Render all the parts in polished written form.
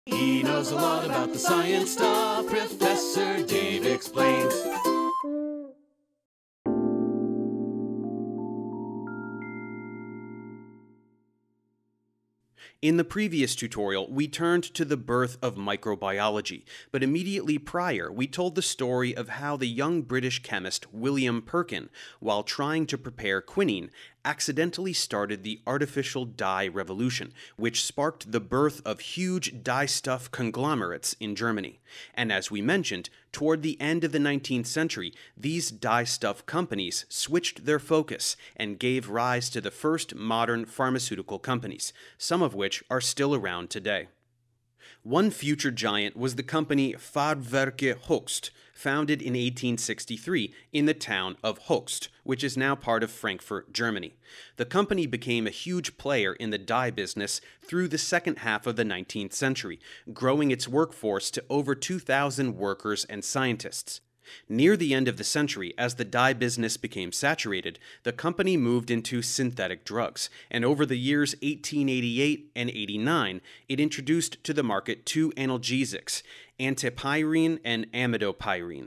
He knows a lot about the science stuff, Professor Dave explains. In the previous tutorial, we turned to the birth of microbiology, but immediately prior, we told the story of how the young British chemist William Perkin, while trying to prepare quinine, accidentally started the artificial dye revolution, which sparked the birth of huge dyestuff conglomerates in Germany. And as we mentioned, toward the end of the 19th century, these dyestuff companies switched their focus and gave rise to the first modern pharmaceutical companies, some of which are still around today. One future giant was the company Farbwerke Höchst, founded in 1863 in the town of Höchst, which is now part of Frankfurt, Germany. The company became a huge player in the dye business through the second half of the 19th century, growing its workforce to over 2,000 workers and scientists. Near the end of the century, as the dye business became saturated, the company moved into synthetic drugs, and over the years 1888 and 89, it introduced to the market two analgesics, antipyrine and amidopyrine.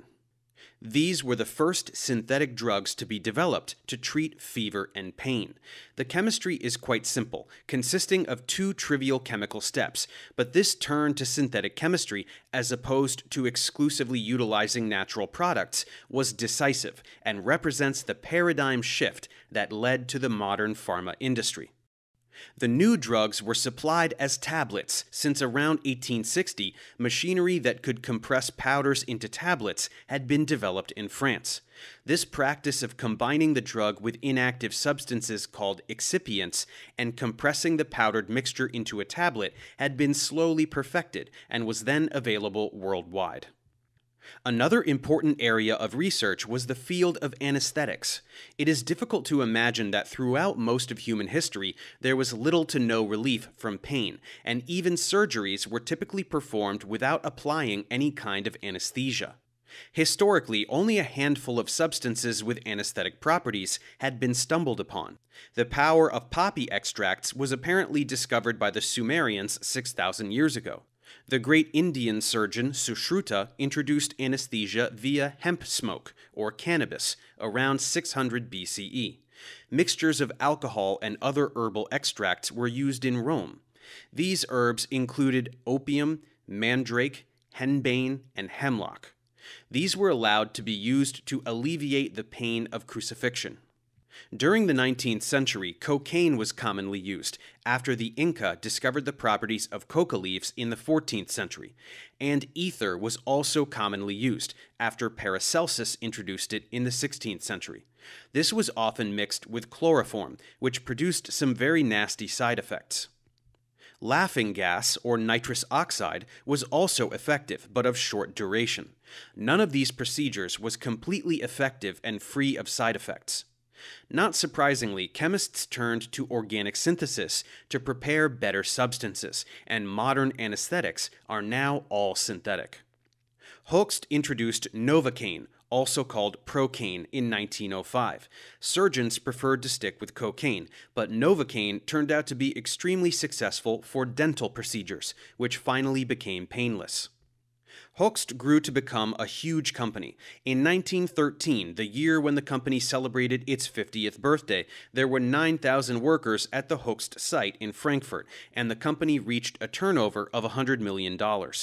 These were the first synthetic drugs to be developed to treat fever and pain. The chemistry is quite simple, consisting of two trivial chemical steps, but this turn to synthetic chemistry, as opposed to exclusively utilizing natural products, was decisive and represents the paradigm shift that led to the modern pharma industry. The new drugs were supplied as tablets, since around 1860, machinery that could compress powders into tablets had been developed in France. This practice of combining the drug with inactive substances called excipients and compressing the powdered mixture into a tablet had been slowly perfected and was then available worldwide. Another important area of research was the field of anesthetics. It is difficult to imagine that throughout most of human history there was little to no relief from pain, and even surgeries were typically performed without applying any kind of anesthesia. Historically, only a handful of substances with anesthetic properties had been stumbled upon. The power of poppy extracts was apparently discovered by the Sumerians 6,000 years ago. The great Indian surgeon Sushruta introduced anesthesia via hemp smoke, or cannabis, around 600 BCE. Mixtures of alcohol and other herbal extracts were used in Rome. These herbs included opium, mandrake, henbane, and hemlock. These were allowed to be used to alleviate the pain of crucifixion. During the 19th century, cocaine was commonly used, after the Inca discovered the properties of coca leaves in the 14th century, and ether was also commonly used, after Paracelsus introduced it in the 16th century. This was often mixed with chloroform, which produced some very nasty side effects. Laughing gas, or nitrous oxide, was also effective, but of short duration. None of these procedures was completely effective and free of side effects. Not surprisingly, chemists turned to organic synthesis to prepare better substances, and modern anesthetics are now all synthetic. Höchst introduced novocaine, also called procaine, in 1905. Surgeons preferred to stick with cocaine, but novocaine turned out to be extremely successful for dental procedures, which finally became painless. Höchst grew to become a huge company. In 1913, the year when the company celebrated its 50th birthday, there were 9,000 workers at the Höchst site in Frankfurt, and the company reached a turnover of $100 million.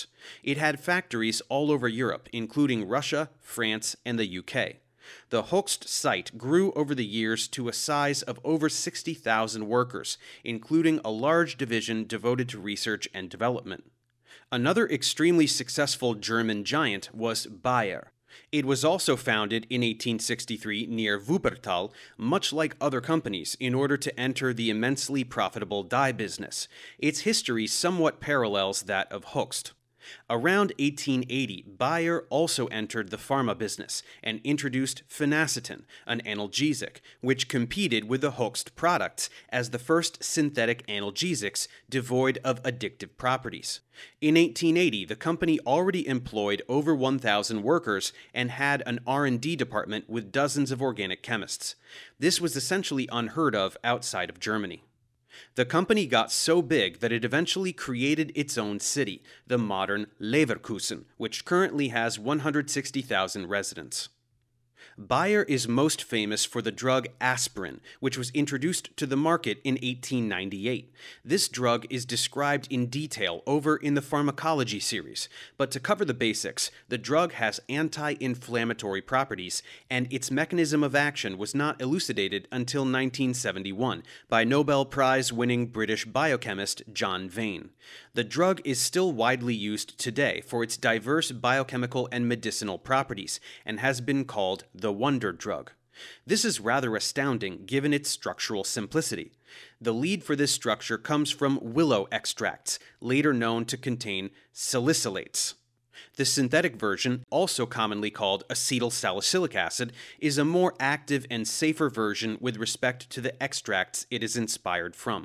It had factories all over Europe, including Russia, France, and the UK. The Höchst site grew over the years to a size of over 60,000 workers, including a large division devoted to research and development. Another extremely successful German giant was Bayer. It was also founded in 1863 near Wuppertal, much like other companies, in order to enter the immensely profitable dye business. Its history somewhat parallels that of Höchst. Around 1880, Bayer also entered the pharma business and introduced phenacetin, an analgesic, which competed with the Höchst products as the first synthetic analgesics devoid of addictive properties. In 1880, the company already employed over 1,000 workers and had an R&D department with dozens of organic chemists. This was essentially unheard of outside of Germany. The company got so big that it eventually created its own city, the modern Leverkusen, which currently has 160,000 residents. Bayer is most famous for the drug aspirin, which was introduced to the market in 1898. This drug is described in detail over in the Pharmacology series, but to cover the basics, the drug has anti-inflammatory properties, and its mechanism of action was not elucidated until 1971 by Nobel Prize-winning British biochemist John Vane. The drug is still widely used today for its diverse biochemical and medicinal properties, and has been called the wonder drug. This is rather astounding given its structural simplicity. The lead for this structure comes from willow extracts, later known to contain salicylates. The synthetic version, also commonly called acetyl salicylic acid, is a more active and safer version with respect to the extracts it is inspired from.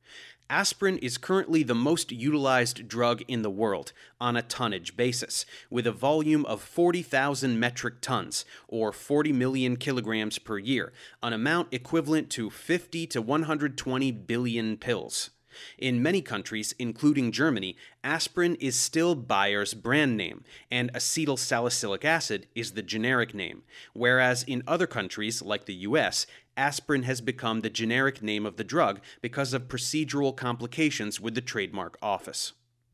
Aspirin is currently the most utilized drug in the world on a tonnage basis, with a volume of 40,000 metric tons, or 40 million kilograms per year, an amount equivalent to 50 to 120 billion pills. In many countries, including Germany, aspirin is still Bayer's brand name, and acetyl salicylic acid is the generic name, whereas in other countries, like the US, aspirin has become the generic name of the drug because of procedural complications with the trademark office.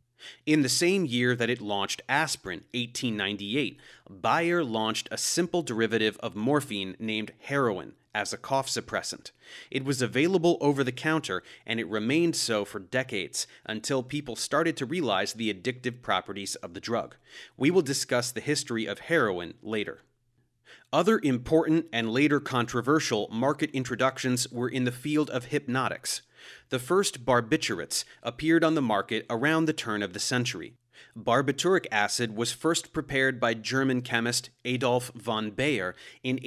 In the same year that it launched aspirin, 1898, Bayer launched a simple derivative of morphine named heroin as a cough suppressant. It was available over the counter, and it remained so for decades until people started to realize the addictive properties of the drug. We will discuss the history of heroin later. Other important and later controversial market introductions were in the field of hypnotics. The first barbiturates appeared on the market around the turn of the century. Barbituric acid was first prepared by German chemist Adolf von Baeyer in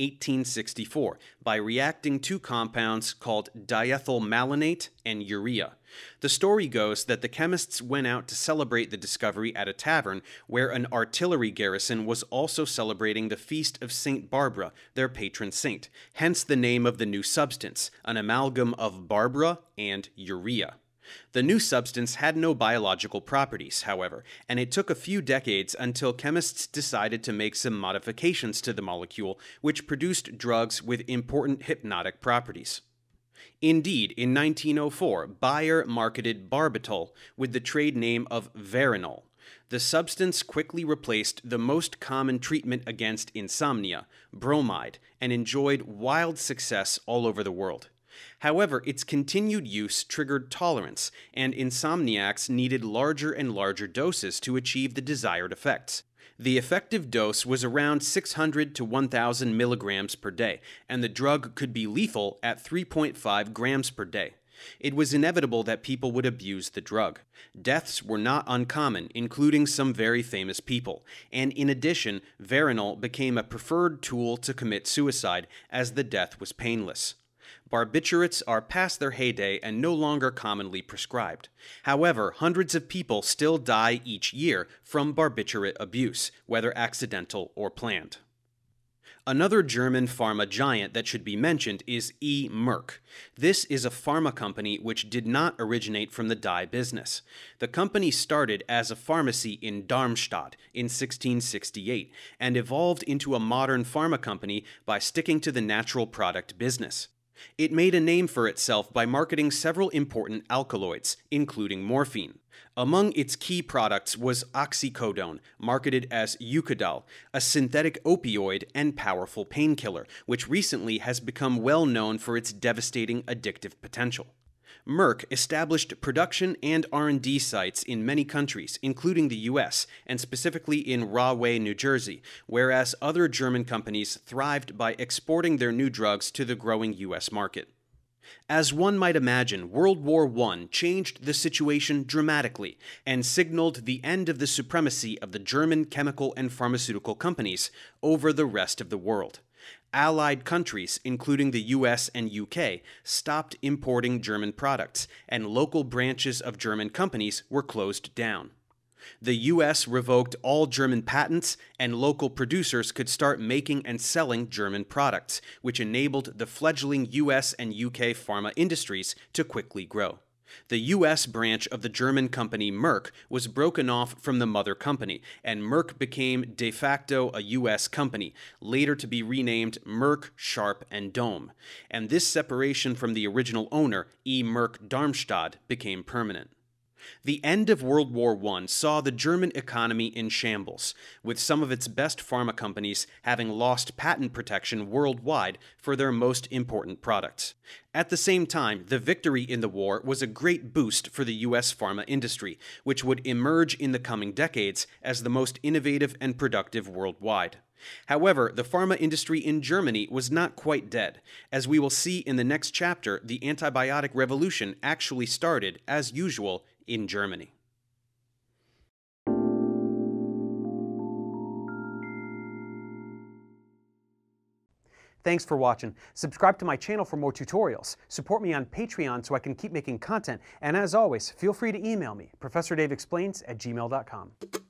1864 by reacting two compounds called diethyl malonate and urea. The story goes that the chemists went out to celebrate the discovery at a tavern where an artillery garrison was also celebrating the feast of Saint Barbara, their patron saint, hence the name of the new substance, an amalgam of Barbara and urea. The new substance had no biological properties, however, and it took a few decades until chemists decided to make some modifications to the molecule, which produced drugs with important hypnotic properties. Indeed, in 1904, Bayer marketed Barbitol with the trade name of Veronal. The substance quickly replaced the most common treatment against insomnia, bromide, and enjoyed wild success all over the world. However, its continued use triggered tolerance, and insomniacs needed larger and larger doses to achieve the desired effects. The effective dose was around 600 to 1,000 milligrams per day, and the drug could be lethal at 3.5 grams per day. It was inevitable that people would abuse the drug. Deaths were not uncommon, including some very famous people, and in addition, Veronal became a preferred tool to commit suicide, as the death was painless. Barbiturates are past their heyday and no longer commonly prescribed. However, hundreds of people still die each year from barbiturate abuse, whether accidental or planned. Another German pharma giant that should be mentioned is Merck. This is a pharma company which did not originate from the dye business. The company started as a pharmacy in Darmstadt in 1668 and evolved into a modern pharma company by sticking to the natural product business. It made a name for itself by marketing several important alkaloids, including morphine. Among its key products was oxycodone, marketed as Eucadal, a synthetic opioid and powerful painkiller, which recently has become well known for its devastating addictive potential. Merck established production and R&D sites in many countries, including the US, and specifically in Rahway, New Jersey, whereas other German companies thrived by exporting their new drugs to the growing US market. As one might imagine, World War I changed the situation dramatically and signaled the end of the supremacy of the German chemical and pharmaceutical companies over the rest of the world. Allied countries, including the US and UK, stopped importing German products, and local branches of German companies were closed down. The US revoked all German patents, and local producers could start making and selling German products, which enabled the fledgling US and UK pharma industries to quickly grow. The US branch of the German company Merck was broken off from the mother company, and Merck became de facto a US company, later to be renamed Merck, Sharp and Dome. And this separation from the original owner, E. Merck Darmstadt, became permanent. The end of World War I saw the German economy in shambles, with some of its best pharma companies having lost patent protection worldwide for their most important products. At the same time, the victory in the war was a great boost for the US pharma industry, which would emerge in the coming decades as the most innovative and productive worldwide. However, the pharma industry in Germany was not quite dead. As we will see in the next chapter, the antibiotic revolution actually started, as usual, in Germany. Thanks for watching. Subscribe to my channel for more tutorials. Support me on Patreon so I can keep making content. And as always, feel free to email me, ProfessorDaveExplains@gmail.com.